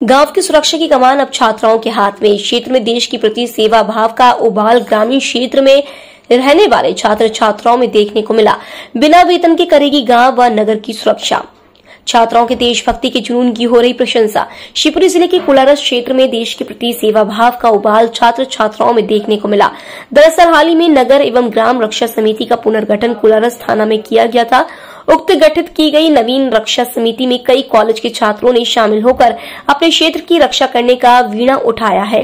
गांव की सुरक्षा की कमान अब छात्राओं के हाथ में। क्षेत्र में देश के प्रति सेवा भाव का उबाल ग्रामीण क्षेत्र में रहने वाले छात्र छात्राओं में देखने को मिला। बिना वेतन के करेगी गांव व नगर की सुरक्षा। छात्राओं के देशभक्ति के जुनून की हो रही प्रशंसा। शिवपुरी जिले के कुलारस क्षेत्र में देश के प्रति सेवा भाव का उबाल छात्र छात्राओं में देखने को मिला। दरअसल हाल ही में नगर एवं ग्राम रक्षा समिति का पुनर्गठन कुलारस थाना में किया गया था। उक्त गठित की गई नवीन रक्षा समिति में कई कॉलेज के छात्रों ने शामिल होकर अपने क्षेत्र की रक्षा करने का वीणा उठाया है।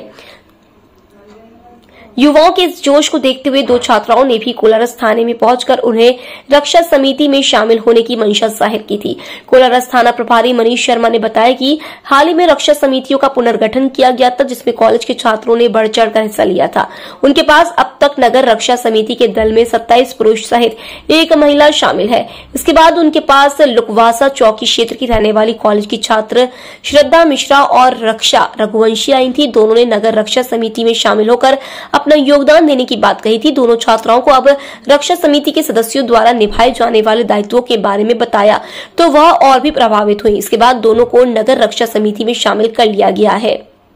युवाओं के इस जोश को देखते हुए दो छात्राओं ने भी कुलारस थाने में पहुंचकर उन्हें रक्षा समिति में शामिल होने की मंशा जाहिर की थी। कुलारस थाना प्रभारी मनीष शर्मा ने बताया कि हाल ही में रक्षा समितियों का पुनर्गठन किया गया था, जिसमें कॉलेज के छात्रों ने बढ़ चढ़कर हिस्सा लिया था। उनके पास अब तक नगर रक्षा समिति के दल में 27 पुरुष सहित एक महिला शामिल है। इसके बाद उनके पास लुकवासा चौकी क्षेत्र की रहने वाली कॉलेज की छात्र श्रद्धा मिश्रा और रक्षा रघुवंशी आई थी। दोनों ने नगर रक्षा समिति में शामिल होकर अपना योगदान देने की बात कही थी। दोनों छात्राओं को अब रक्षा समिति के सदस्यों द्वारा निभाए जाने वाले दायित्वों के बारे में बताया तो वह और भी प्रभावित हुई। इसके बाद दोनों को नगर रक्षा समिति में शामिल कर लिया गया है।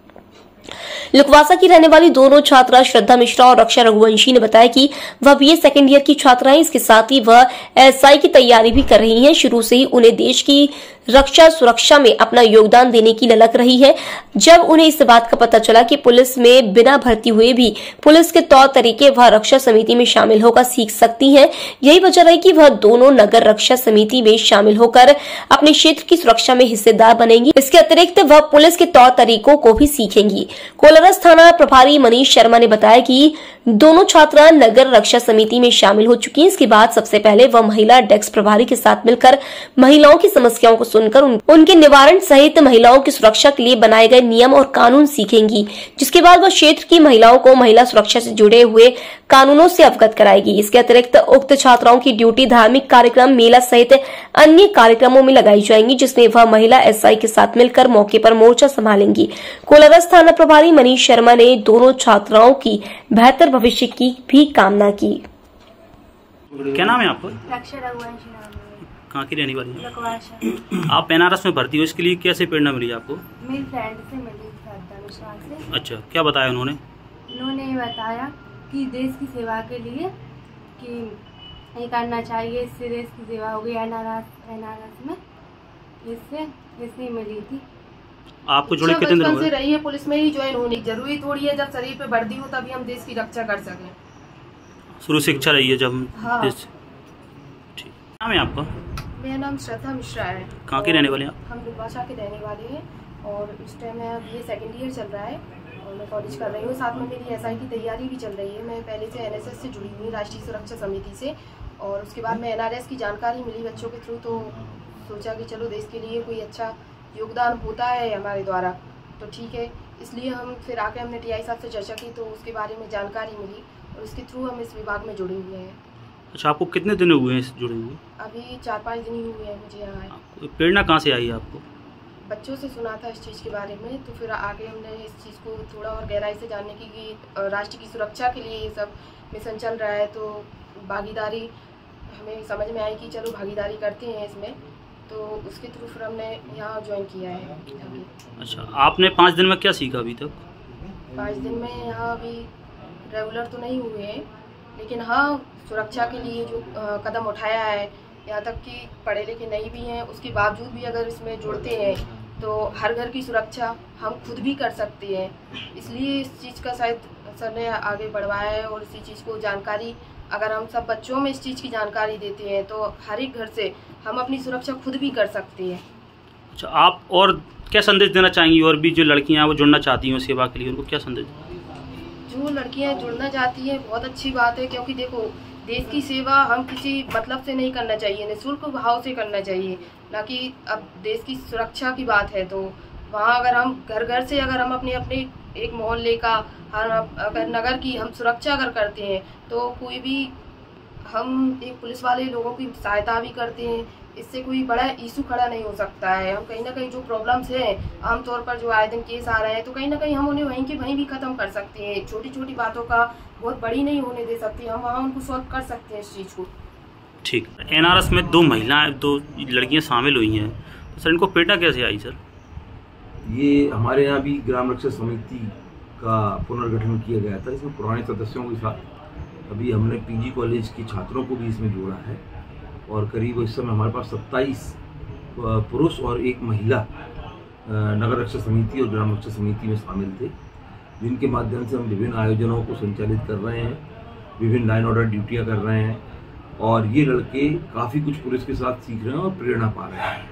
लुकवासा की रहने वाली दोनों छात्रा श्रद्धा मिश्रा और रक्षा रघुवंशी ने बताया कि वह बीए सेकेंड ईयर की छात्रा है। इसके साथ ही वह एसआई की तैयारी भी कर रही हैं। शुरू से ही उन्हें देश की रक्षा सुरक्षा में अपना योगदान देने की ललक रही है। जब उन्हें इस बात का पता चला कि पुलिस में बिना भर्ती हुए भी पुलिस के तौर तरीके वह रक्षा समिति में शामिल होकर सीख सकती हैं, यही वजह रही कि वह दोनों नगर रक्षा समिति में शामिल होकर अपने क्षेत्र की सुरक्षा में हिस्सेदार बनेंगी। इसके अतिरिक्त वह पुलिस के तौर तरीकों को भी सीखेंगी। कुलारस थाना प्रभारी मनीष शर्मा ने बताया कि दोनों छात्रा नगर रक्षा समिति में शामिल हो चुकी हैं। इसके बाद सबसे पहले वह महिला डेस्क प्रभारी के साथ मिलकर महिलाओं की समस्याओं को सुनकर उनके निवारण सहित महिलाओं की सुरक्षा के लिए बनाए गए नियम और कानून सीखेंगी, जिसके बाद वह क्षेत्र की महिलाओं को महिला सुरक्षा से जुड़े हुए कानूनों से अवगत कराएगी। इसके अतिरिक्त उक्त छात्राओं की ड्यूटी धार्मिक कार्यक्रम, मेला सहित अन्य कार्यक्रमों में लगाई जाएंगी, जिसमें वह महिला एसआई के साथ मिलकर मौके पर मोर्चा संभालेंगी। कुलारस थाना प्रभारी मनीष शर्मा ने दोनों छात्राओं की बेहतर भविष्य की भी कामना की। क्या नाम है आपका? रक्षा रघुवंशी नाम है। कहाँ की रहने वाली है? लुकवासा। आप एनआरएस में भर्ती हो, इसके लिए कैसे प्रेरणा मिली आपको? मेरी फ्रेंड से मिली श्रद्धा मिश्रा से। अच्छा, क्या बताया उन्होंने? उन्होंने बताया कि देश की सेवा के लिए कि ये करना चाहिए, इससे देश की सेवा होगी। एनआरएस में इससे मिली थी। आपको जुड़े कितने दिन हुए? रही है पुलिस में ही ज्वाइन होनी जरूरी थोड़ी है। जब शरीर पे वर्दी हो तभी हम देश की रक्षा कर सकें। शुरू से इच्छा रही है जब? हाँ। ठीक। नाम है आपका? मेरा नाम श्रद्धा मिश्रा है। कहाँ के रहने वाले हैं? हम लुकवासा के रहने वाले हैं और इस टाइम मैं बीए सेकेंड ईयर चल रहा है और मैं कॉलेज कर रही हूँ। साथ में मेरी एसआई की तैयारी भी चल रही है। मैं पहले से एनएसएस से जुड़ी हुई, राष्ट्रीय सुरक्षा समिति से, और उसके बाद मैं एनआरएस की जानकारी मिली बच्चों के थ्रू, तो सोचा कि चलो देश के लिए कोई अच्छा योगदान होता है हमारे द्वारा तो ठीक है। इसलिए हम फिर आके हमने टीआई साहब से चर्चा की तो उसके बारे में जानकारी मिली और उसके थ्रू हम इस विभाग में जुड़े हुए हैं। अच्छा, आपको कितने दिन हुए हैं जुड़े हुए? अभी 4-5 दिन ही हुए हैं मुझे यहाँ। प्रेरणा कहाँ से आई आपको? बच्चों से सुना था इस चीज़ के बारे में, तो फिर आगे हमने इस चीज़ को थोड़ा और गहराई से जानने की कि राष्ट्र की सुरक्षा के लिए ये सब मिशन चल रहा है, तो भागीदारी हमें समझ में आई कि चलो भागीदारी करते हैं इसमें, तो उसके थ्रू फिर हमने यहाँ ज्वाइन किया है अभी। अच्छा, आपने 5 दिन में क्या सीखा अभी तक? 5 दिन में यहाँ अभी रेगुलर तो नहीं हुए हैं, लेकिन हाँ सुरक्षा के लिए जो कदम उठाया है, यहाँ तक कि पढ़े लिखे नहीं भी हैं उसके बावजूद भी अगर इसमें जुड़ते हैं तो हर घर की सुरक्षा हम खुद भी कर सकते हैं। इसलिए इस चीज़ का शायद सर ने आगे बढ़वाया है और इसी चीज़ को जानकारी अगर हम सब बच्चों में इस चीज़ की जानकारी देते हैं तो हर एक घर से हम अपनी सुरक्षा खुद भी कर सकते हैं। अच्छा, आप और क्या संदेश देना चाहेंगी? और भी जो लड़कियां वो जुड़ना चाहती हैं सेवा के लिए, उनको क्या संदेश? जो लड़कियां जुड़ना चाहती हैं बहुत अच्छी बात है, क्योंकि देखो देश की सेवा हम किसी मतलब से नहीं करना चाहिए, निःशुल्क भाव से करना चाहिए, ना कि अब देश की सुरक्षा की बात है तो वहाँ अगर हम घर घर से अगर हम अपने अपने एक मोहल्ले का अगर नगर की हम सुरक्षा अगर करते हैं तो कोई भी हम एक पुलिस वाले लोगों की सहायता भी करते हैं, इससे कोई बड़ा इशू खड़ा नहीं हो सकता है। हम कहीं ना कहीं जो प्रॉब्लम्स हैं आमतौर पर जो आए दिन केस आ रहे हैं तो कहीं ना कहीं हम उन्हें वहीं के वहीं भी ख़त्म कर सकते हैं। छोटी छोटी बातों का बहुत बड़ी नहीं होने दे सकती, हम वहाँ उनको सॉल्व कर सकते हैं इस चीज़ को। ठीक। एनआरएस में 2 महिलाएं 2 लड़कियां शामिल हुई हैं, तो सर इनको प्रेरणा कैसे आई सर? ये हमारे यहाँ भी ग्राम रक्षा समिति का पुनर्गठन किया गया था। इसमें पुराने सदस्यों के साथ अभी हमने पीजी कॉलेज के छात्रों को भी इसमें जोड़ा है और करीब इस समय हमारे पास 27 पुरुष और 1 महिला नगर रक्षा समिति और ग्राम रक्षा समिति में शामिल थे, जिनके माध्यम से हम विभिन्न आयोजनों को संचालित कर रहे हैं, विभिन्न लाइन ऑर्डर ड्यूटियाँ कर रहे हैं और ये लड़के काफ़ी कुछ पुलिस के साथ सीख रहे हैं और प्रेरणा पा रहे हैं।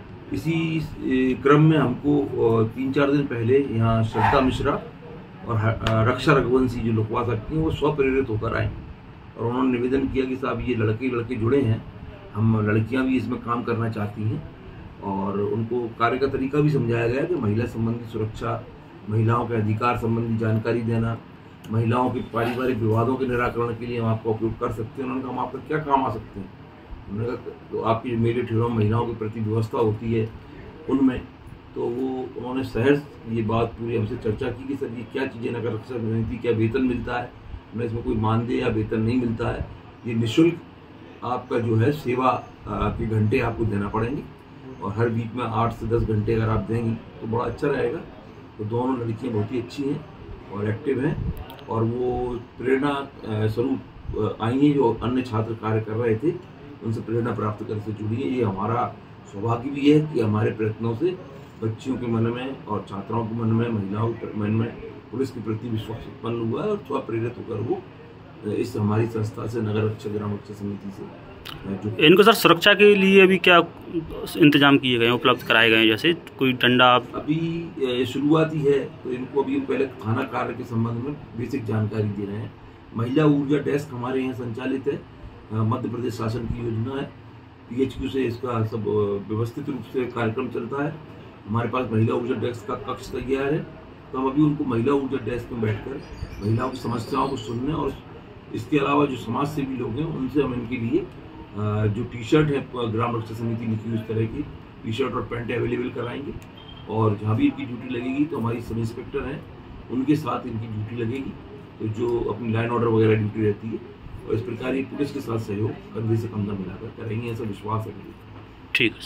इसी क्रम में हमको 3-4 दिन पहले यहाँ श्रद्धा मिश्रा और रक्षा रघुवंशी जो लोकवास रखती हैं वो स्वप्रेरित होकर आए और उन्होंने निवेदन किया कि साहब ये लड़के जुड़े हैं, हम लड़कियां भी इसमें काम करना चाहती हैं और उनको कार्य का तरीका भी समझाया गया कि महिला संबंधी सुरक्षा, महिलाओं के अधिकार संबंधी जानकारी देना, महिलाओं के पारिवारिक विवादों के निराकरण के लिए हम आपका उपयोग कर सकते हैं। उन्होंने कहा हम आपका क्या काम आ सकते हैं। उन्होंने कहा तो आपकी जो मेले ठेलों महिलाओं के प्रति व्यवस्था होती है उनमें, तो वो उन्होंने सहज ये बात पूरी हमसे चर्चा की कि सर ये क्या चीज़ें नगर रक्षा समिति, क्या वेतन मिलता है, हमें इसमें कोई मानदेय या वेतन नहीं मिलता है, ये निःशुल्क आपका जो है सेवा के घंटे आपको देना पड़ेंगे और हर वीक में 8 से 10 घंटे अगर आप देंगी तो बड़ा अच्छा रहेगा। तो दोनों लड़कियाँ बहुत ही अच्छी हैं और एक्टिव हैं और वो प्रेरणा स्वरूप आई हैं, जो अन्य छात्र कार्य कर रहे थे उनसे प्रेरणा प्राप्त कर से जुड़ी है। ये हमारा सौभाग्य भी है कि हमारे प्रयत्नों से बच्चियों के मन में और छात्राओं के मन में, महिलाओं के मन में पुलिस के प्रति विश्वास उत्पन्न हुआ है और थोड़ा प्रेरित होकर वो इस हमारी संस्था से नगर रक्षा ग्राम रक्षा समिति से इनको सर सुरक्षा के लिए अभी क्या इंतजाम किए गए, उपलब्ध कराए गए हैं? जैसे कोई डंडा अभी शुरुआती है तो इनको अभी पहले थाना कार्य के संबंध में बेसिक जानकारी दे रहे हैं। महिला ऊर्जा डेस्क हमारे यहाँ संचालित है, मध्य प्रदेश शासन की योजना है, PHQ से इसका सब व्यवस्थित रूप से कार्यक्रम चलता है। हमारे पास महिला ऊर्जा डेस्क का कक्ष तैयार है, तो हम अभी उनको महिला ऊर्जा डेस्क में बैठकर महिलाओं की समस्याओं को सुनने और इसके अलावा जो समाज सेवी लोग हैं उनसे हम इनके लिए जो टी-शर्ट है ग्राम रक्षा समिति लिखी हुई इस तरह की टी-शर्ट और पैंट अवेलेबल कराएंगे और जहाँ भी इनकी ड्यूटी लगेगी तो हमारी सब इंस्पेक्टर हैं उनके साथ इनकी ड्यूटी लगेगी, तो जो अपनी लाइन ऑर्डर वगैरह ड्यूटी रहती है और इस प्रकार ये पुलिस के साथ सहयोग कंधे से कंधा मिलाकर करेंगे, ऐसा विश्वास है। ठीक है।